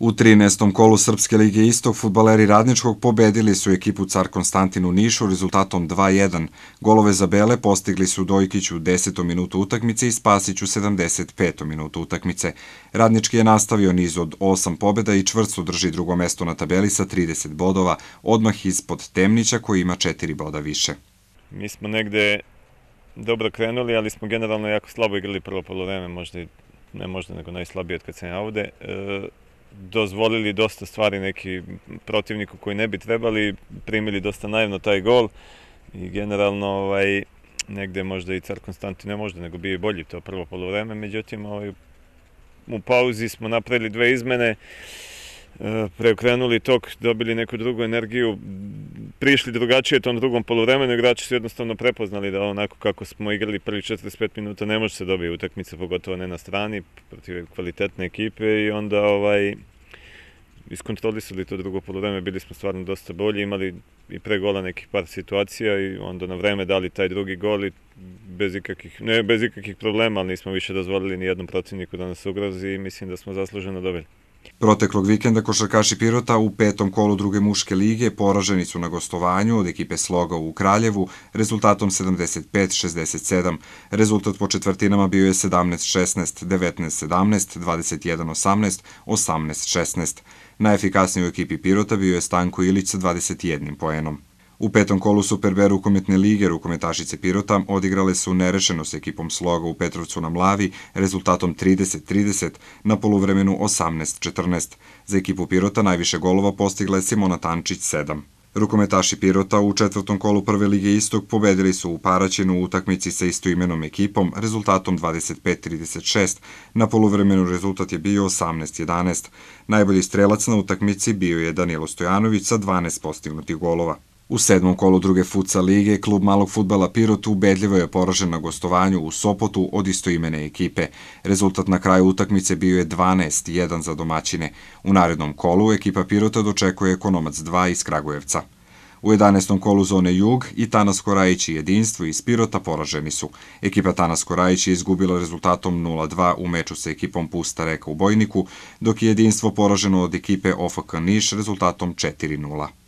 U 13. kolu Srpske lige Istok fudbaleri Radničkog pobedili su ekipu Car Konstantin u Nišu rezultatom 2:1. Golove za Bele postigli su Dojkić u 10. minutu utakmice i Spasić u 75. minutu utakmice. Radnički je nastavio niz od 8 pobjeda i čvrsto drži drugo mesto na tabeli sa 30 bodova, odmah ispod Temnića koji ima 4 boda više. Mi smo negde dobro krenuli, ali smo generalno jako slabo igrali prvo poluvreme, nego najslabije od kad sam ja ovde. Dozvolili dosta stvari neki protivniku koji ne bi trebali, primili dosta naivno taj gol i generalno negde možda i Car Konstantin ne možda, nego bio i bolji to prvo poluvreme, međutim u pauzi smo napravili 2 izmene, preokrenuli tok, dobili neku drugu energiju, prišli drugačije tom drugom poluvremenu, igrači su jednostavno prepoznali da onako kako smo igrali prvi 45 minuta ne može se dobiti utakmica, pogotovo ne na strani, protiv kvalitetne ekipe i onda iskontrolisali to drugo poluvreme, bili smo stvarno dosta bolji, imali i pre gola nekih par situacija i onda na vreme dali taj drugi gol i bez ikakvih problema, ali nismo više dozvolili ni jednom protivniku da nas ugrozi i mislim da smo zasluženo dobili. Proteklog vikenda košarkaši Pirota u 5. kolu druge muške lige poraženi su na gostovanju od ekipe Sloga u Kraljevu rezultatom 75-67. Rezultat po četvrtinama bio je 17-16, 19-17, 21-18, 18-16. Najefikasniji u ekipi Pirota bio je Stanko Ilić sa 21 poenom. U 5. kolu Super-B rukometne lige rukometašice Pirota odigrale su nerešeno s ekipom Sloga u Petrovcu na Mlavi rezultatom 30-30, na poluvremenu 18-14. Za ekipu Pirota najviše golova postigla je Simona Tančić 7. Rukometaši Pirota u 4. kolu Prve lige Istok pobedili su u Paraćinu u utakmici sa istoimenom ekipom rezultatom 25-36, na poluvremenu rezultat je bio 18-11. Najbolji strelac na utakmici bio je Danilo Stojanović sa 12 postignutih golova. U 7. kolu druge futsal lige, klub malog fudbala Pirot ubedljivo je poražen na gostovanju u Sopotu od istoimene ekipe. Rezultat na kraju utakmice bio je 12:1 za domaćine. U narednom kolu ekipa Pirota dočekuje Ekonomac 2 iz Kragujevca. U 11. kolu zone Jug i Tanas Korajić i Jedinstvo iz Pirota poraženi su. Ekipa Tanas Korajić je izgubila rezultatom 0:2 u meču sa ekipom Pusta Reka u Bojniku, dok je Jedinstvo poraženo od ekipe OFK Niš rezultatom 4:0.